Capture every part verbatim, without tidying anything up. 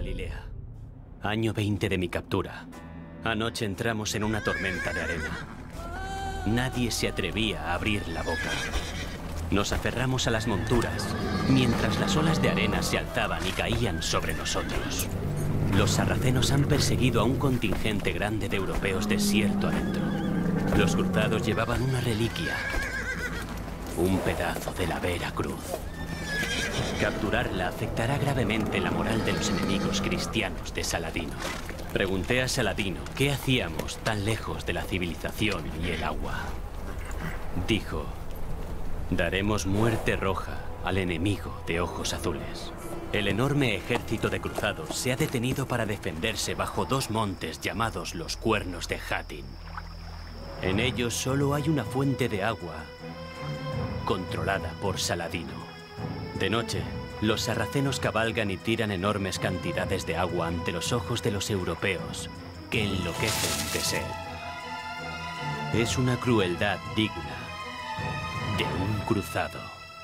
Galilea. Año veinte de mi captura. Anoche entramos en una tormenta de arena. Nadie se atrevía a abrir la boca. Nos aferramos a las monturas, mientras las olas de arena se alzaban y caían sobre nosotros. Los sarracenos han perseguido a un contingente grande de europeos desierto adentro. Los cruzados llevaban una reliquia, un pedazo de la Vera Cruz. Capturarla afectará gravemente la moral de los enemigos cristianos de Saladino. Pregunté a Saladino qué hacíamos tan lejos de la civilización y el agua. Dijo: daremos muerte roja al enemigo de ojos azules. El enorme ejército de cruzados se ha detenido para defenderse bajo dos montes llamados los Cuernos de Hattin. En ellos solo hay una fuente de agua controlada por Saladino. De noche, los sarracenos cabalgan y tiran enormes cantidades de agua ante los ojos de los europeos, que enloquecen de sed. Es una crueldad digna de un cruzado.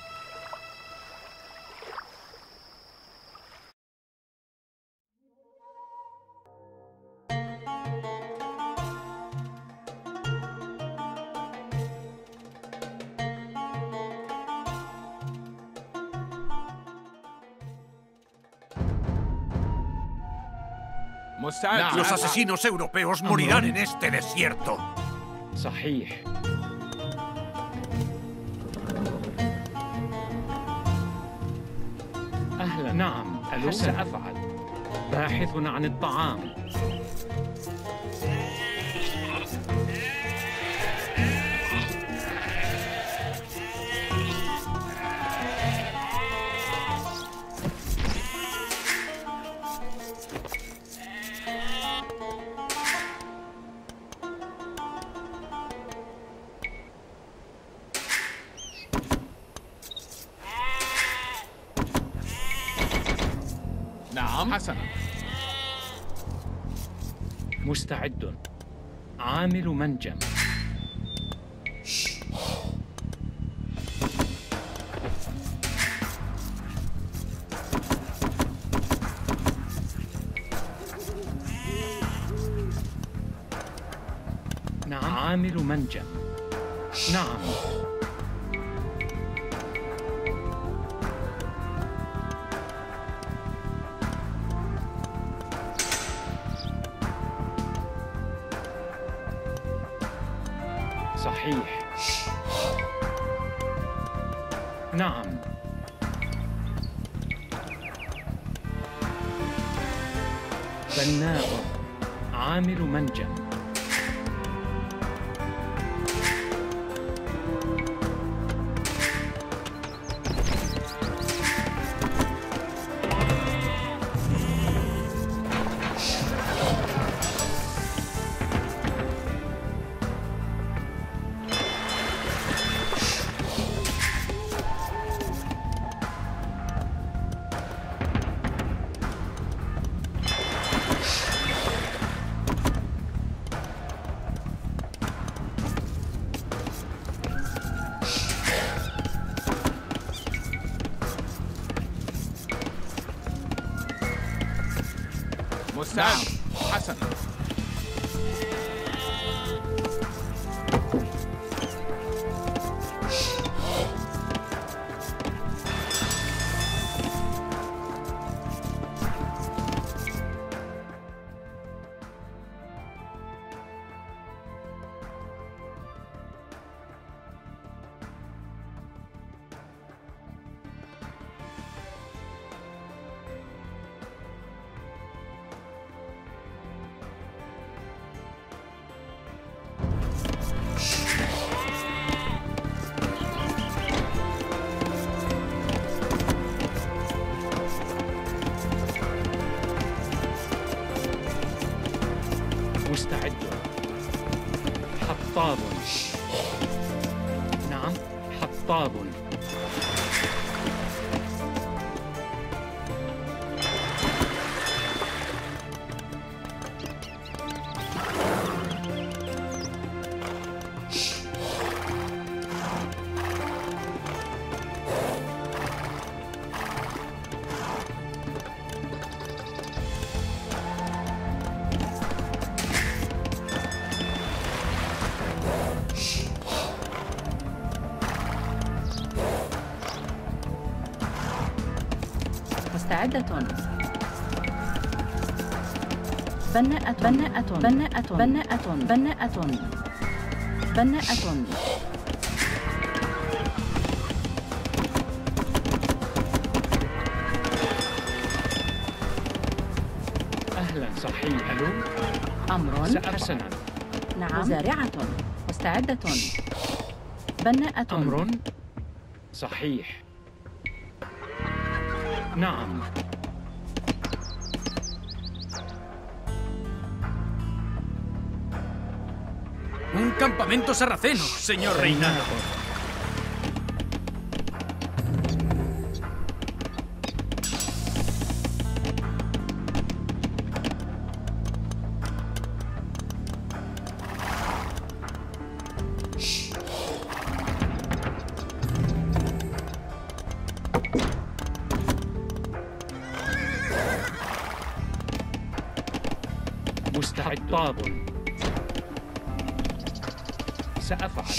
Los asesinos europeos morirán en este desierto. صحيح. أهلا. نعم، سأفعل. باحث عن الطعام. نعم حسنا. مستعد. عامل منجم. نعم. عامل منجم. نعم. صحيح. نعم. بناء. عامل منجم. نعم حسنا. مستعد. حطاب. نعم، حطاب. مستعدة. بناءة بناءة بناءة بناءة بناءة بناءة. أهلا صحيح. ألو. أمر حسنا. نعم. مزارعة. مستعدة. بناءة. أمر صحيح. نعم. Un campamento sarraceno, señor reinado. مستعد. سأفعل.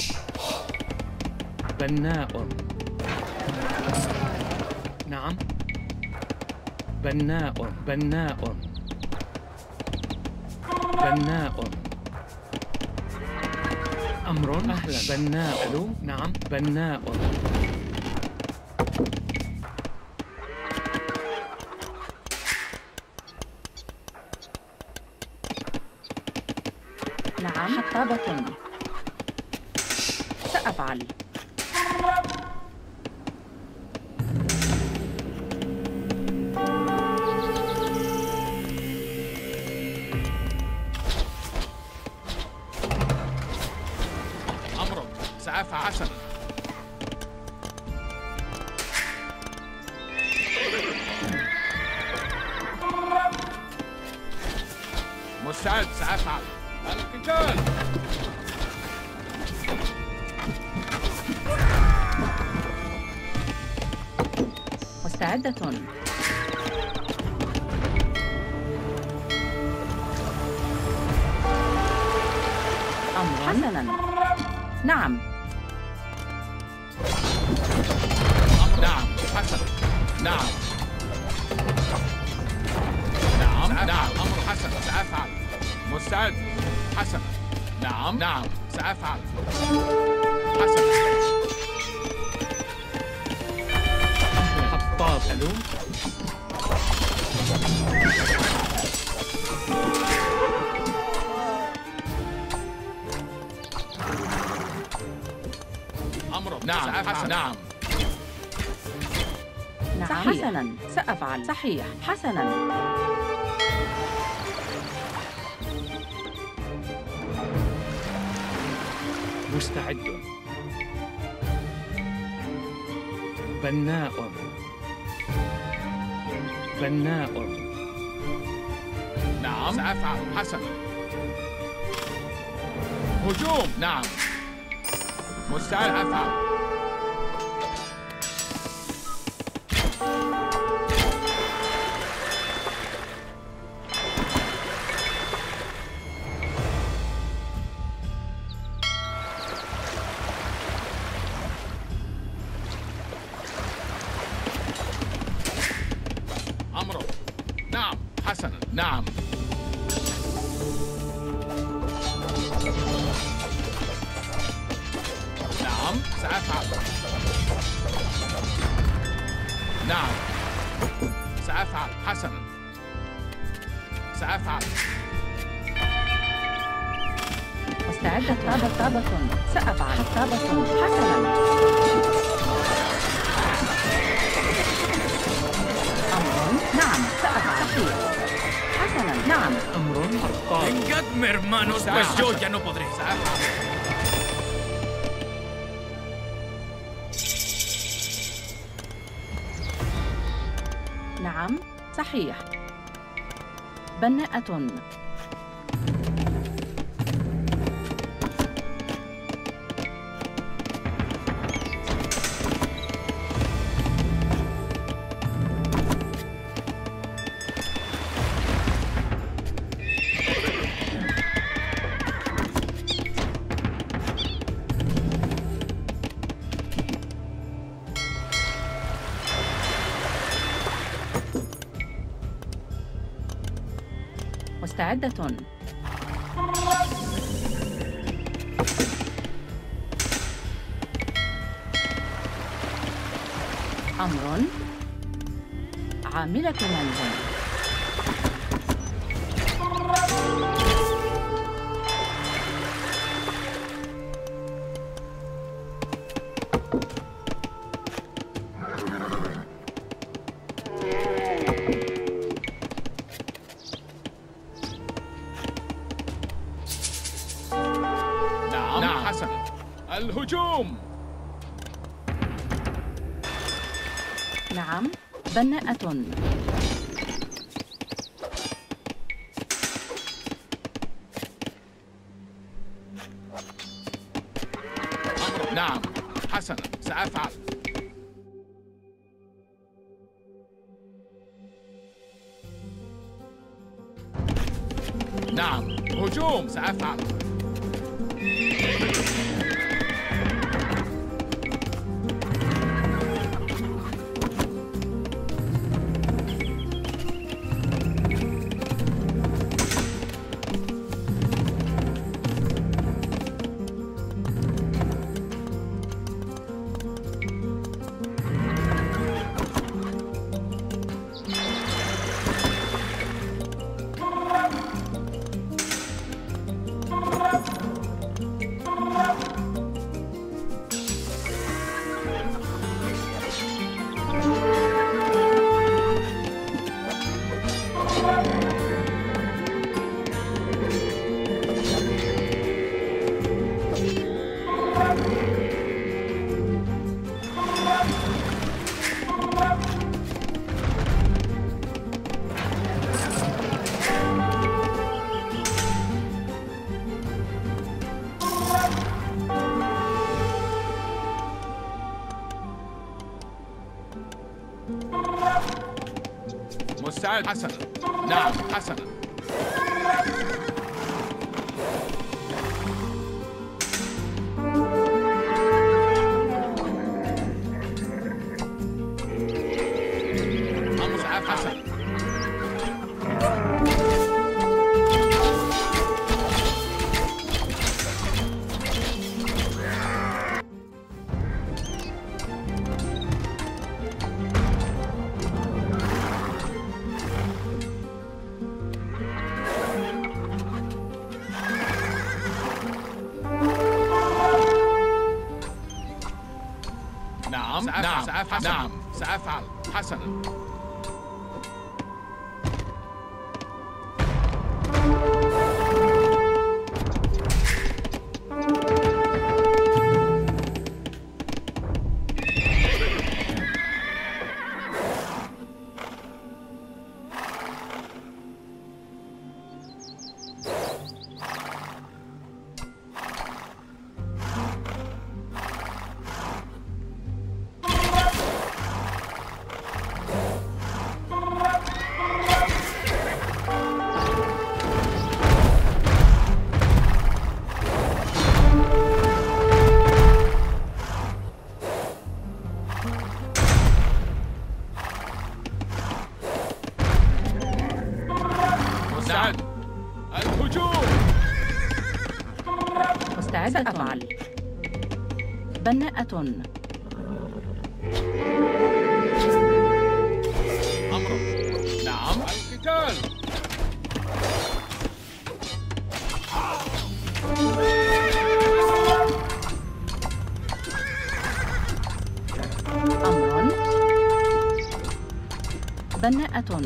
بناء. نعم. بناء بناء بناء. أمر. أهلا. بناء. ألو. نعم. بناء. نعم. حطابة. سأفعل. أمر. سأفعل. حسنا. مستعد. سأفعل. القتال. مستعدة. أمر. حسنا. نعم. نعم. حسنا. نعم. نعم. نعم. أمر. حسن. سأفعل. مستعد. حسنا. نعم. نعم. سأفعل. حسنا. حطاب. ألو. أمر. نعم. سأفعل. نعم. نعم. حسنا. سأفعل. صحيح. حسنا. مستعد. بناء. بناء. نعم. سأفعل. حسنا. هجوم. نعم. مستعد. أفعل. أمر. نعم. حسنا. نعم. نعم. سأفعل. نعم. سأفعل. حسنا. سأفعل. مستعدة. حطابة. سأفعل. حطابة. حسنا. أمر. نعم. سأفعل. صحيح. حسنا. نعم. أمر. حطاب. Vengadme, hermanos, pues yo ya no podré. سأفعل. نعم. صحيح. بناءة. مستعدة. أمر. عاملة منزل. نعم نعم حسنا. الهجوم. نعم. بناءة. نعم حسنا سأفعل. نعم هجوم سأفعل. مستعد حسنا. نعم حسنا. مستعد حسنا. نعم نعم سأفعل. نعم سأفعل حسنا. مستعد. الهجوم. مستعدة. سأفعل. بناءة. أمر. نعم القتال. أمر. بناءة.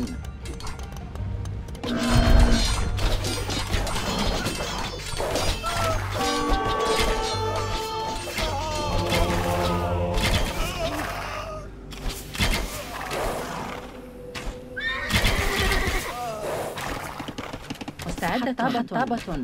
مستعدة. طابة. طابة.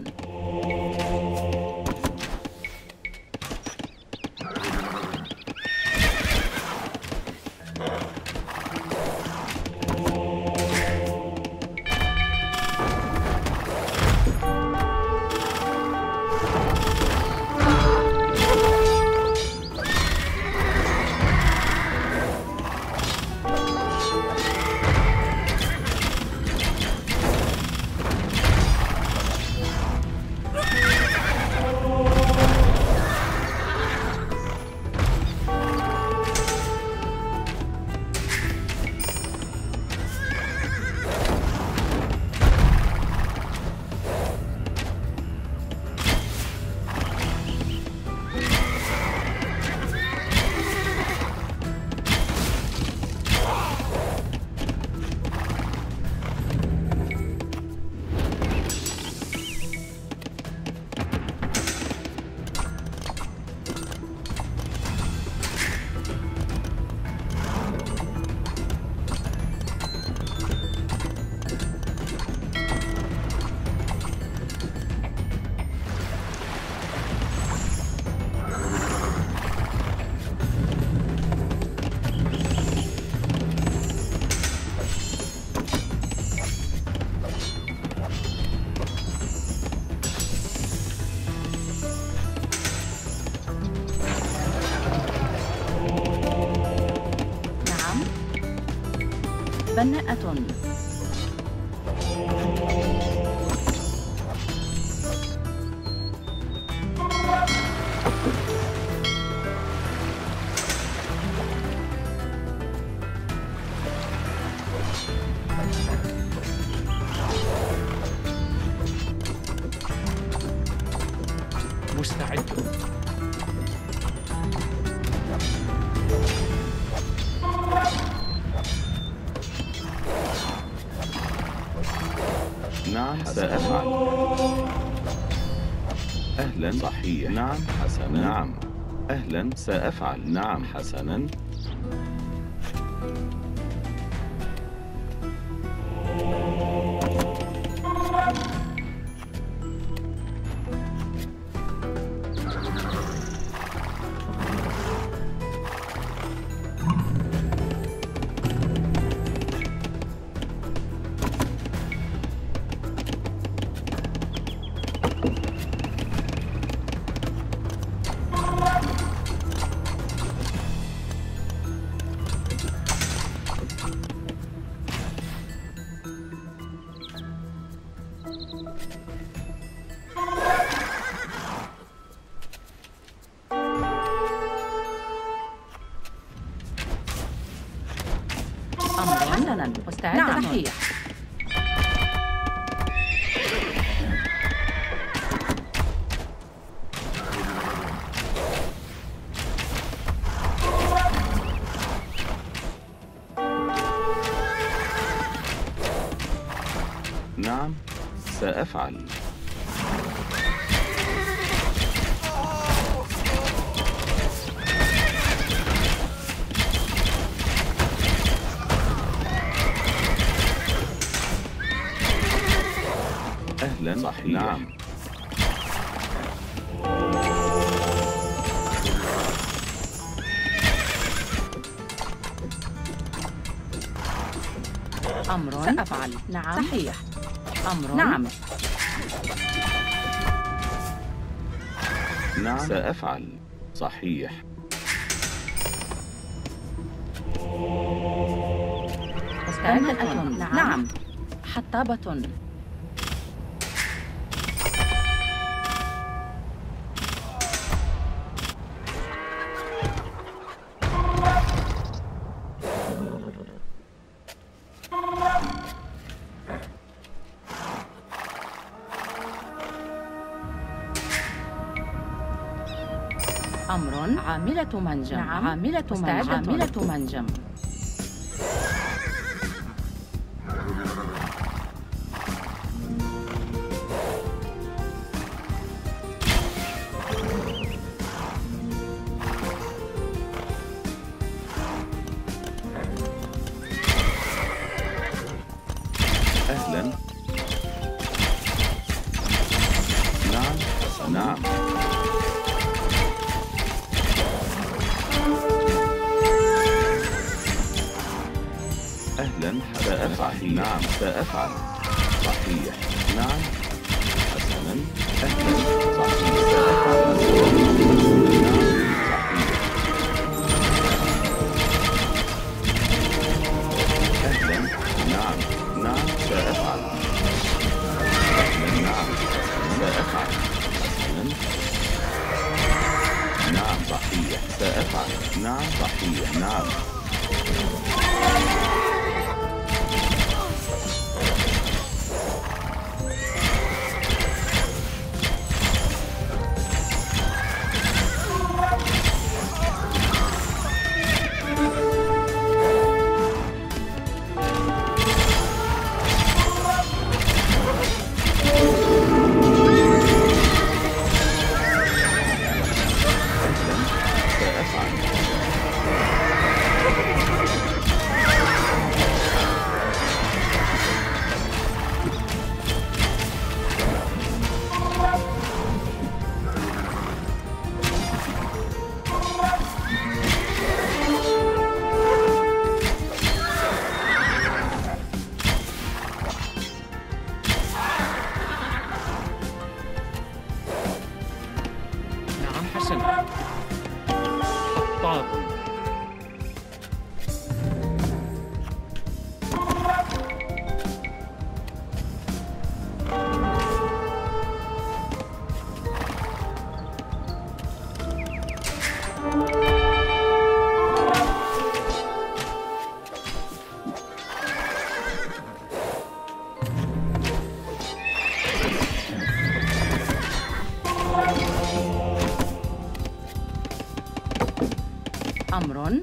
بناءة. مستعد. نعم سأفعل. أهلا صحيح. نعم حسنا. نعم أهلا سأفعل. نعم حسنا. حسنا مستعد. نعم. صحيح. نعم سأفعل. أهلا صحيح. نعم أمر سأفعل. نعم صحيح. أمر نعم. نعم سأفعل. صحيح. مستعدة. نعم. نعم حطابة. أمر عاملة منجم. نعم. عاملة منجم. عاملة منجم. أهلا. نعم نعم أهلا سأفعل. نعم سأفعل. صحيح. نعم حسنا. أهلا صحيح سأفعل. أهلا. نعم نعم سأفعل. أهلا. نعم سأفعل. حسنا. نعم صحيح سأفعل. نعم صحيح. نعم أمر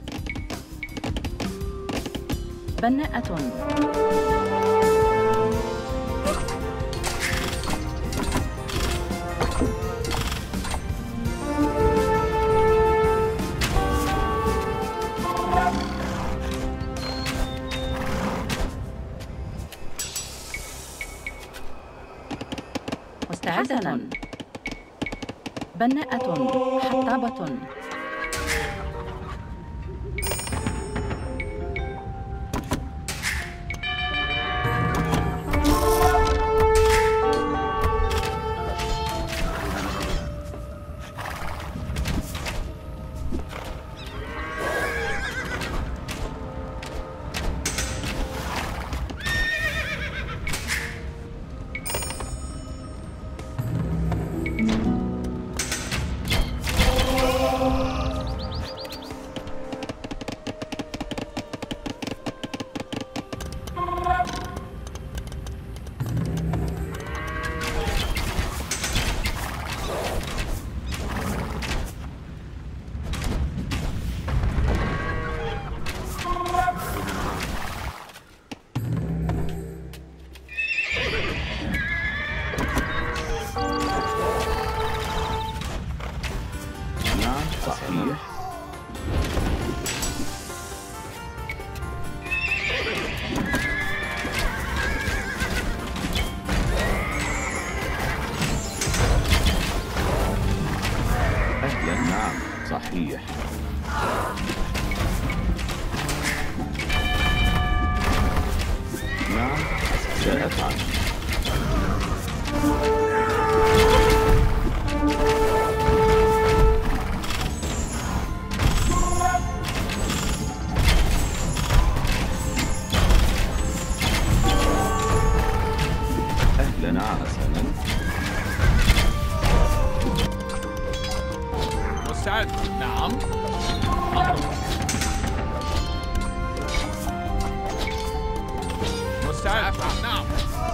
بناءة. مستعدة. بناءة. حطابة. صحيح. نعم سأفعل. أهلا حسنا. مستعد. نعم. أمر. مستعد. نعم.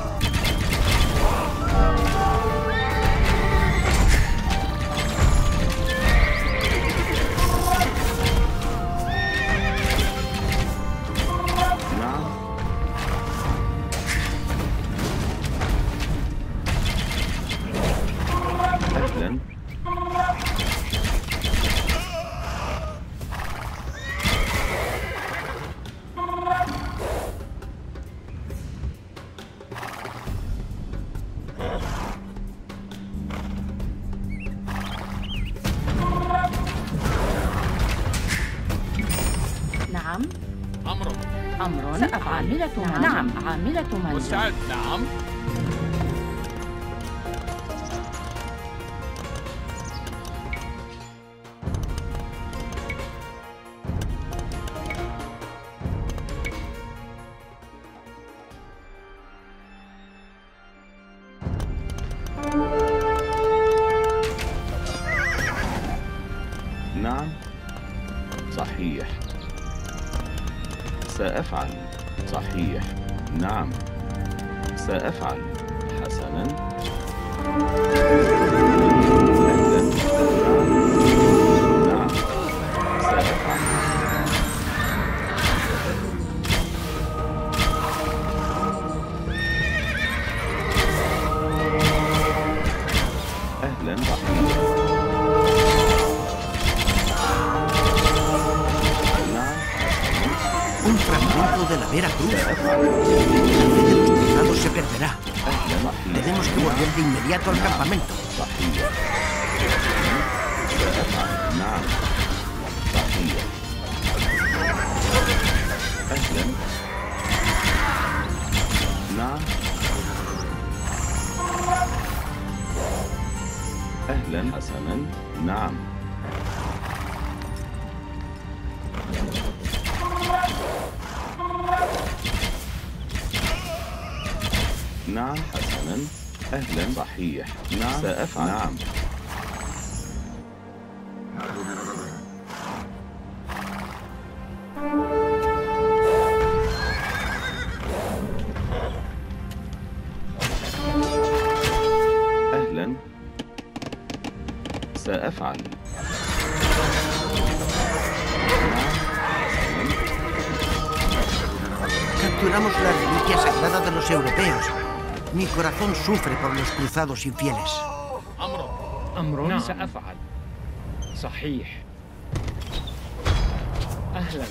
نعم. أمر. أمر. سأفعل. عاملة منزل. نعم عاملة منزل. مستعد. نعم. نعم صحيح. سأفعل. صحيح. نعم سأفعل. حسنا. أهلا. نعم سأفعل. أهلا. صحيح. Un fragmento de la Vera Cruz. La fe de los cruzados se perderá. Tenemos que volver de inmediato al campamento. نعم صحيح. أهلا. نعم. أهلا. حسنا. نعم. نعم حسنا. أهلا. صحيح. نعم سأفعل. نعم. أهلا. سأفعل. capturamos la reliquia sagrada de los europeos. Mi corazón sufre por los cruzados infieles. أمر سأفعل. صحيح. أهلا.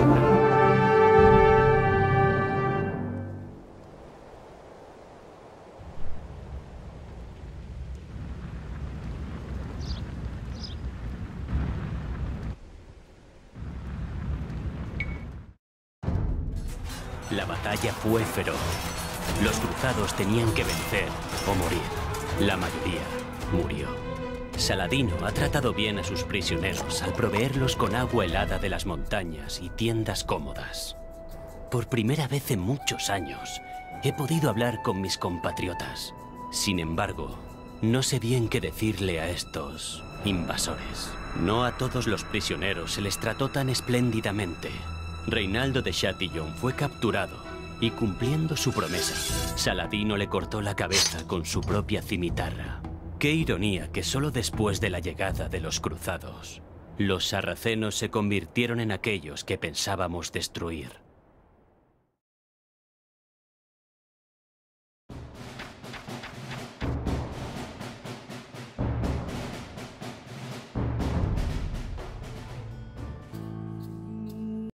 La batalla fue feroz. Los cruzados tenían que vencer o morir. La mayoría murió. Saladino ha tratado bien a sus prisioneros al proveerlos con agua helada de las montañas y tiendas cómodas. Por primera vez en muchos años, he podido hablar con mis compatriotas. Sin embargo, no sé bien qué decirle a estos invasores. No a todos los prisioneros se les trató tan espléndidamente. Reinaldo de Chatillon fue capturado y, cumpliendo su promesa, Saladino le cortó la cabeza con su propia cimitarra. Qué ironía que solo después de la llegada de los cruzados, los sarracenos se convirtieron en aquellos que pensábamos destruir.